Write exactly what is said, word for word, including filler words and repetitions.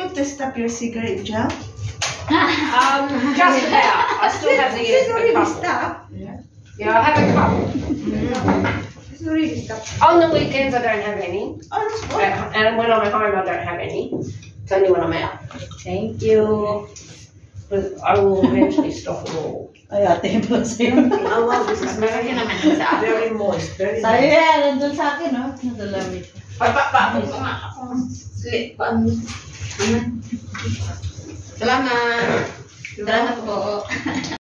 able to stop your cigarette, Joe? um, just about. I still have the, It's uh, already couple. stopped. Yeah. yeah, I have a couple. Mm. It's already stopped. On the weekends, I don't have any. Oh, that's good. Uh, And when I'm at home, I don't have any. It's only when I'm out. Thank you. But I will eventually stop them all. Ay, ate yung pala sa'yo. Oh, wow, this is Meron yun naman sa akin. very moist. Very Sa'yo moist. yan, nandun sa akin, no? Nadalamit. Pa, pa, pa, pa, pa, slip, pa, Salamat. Salamat po.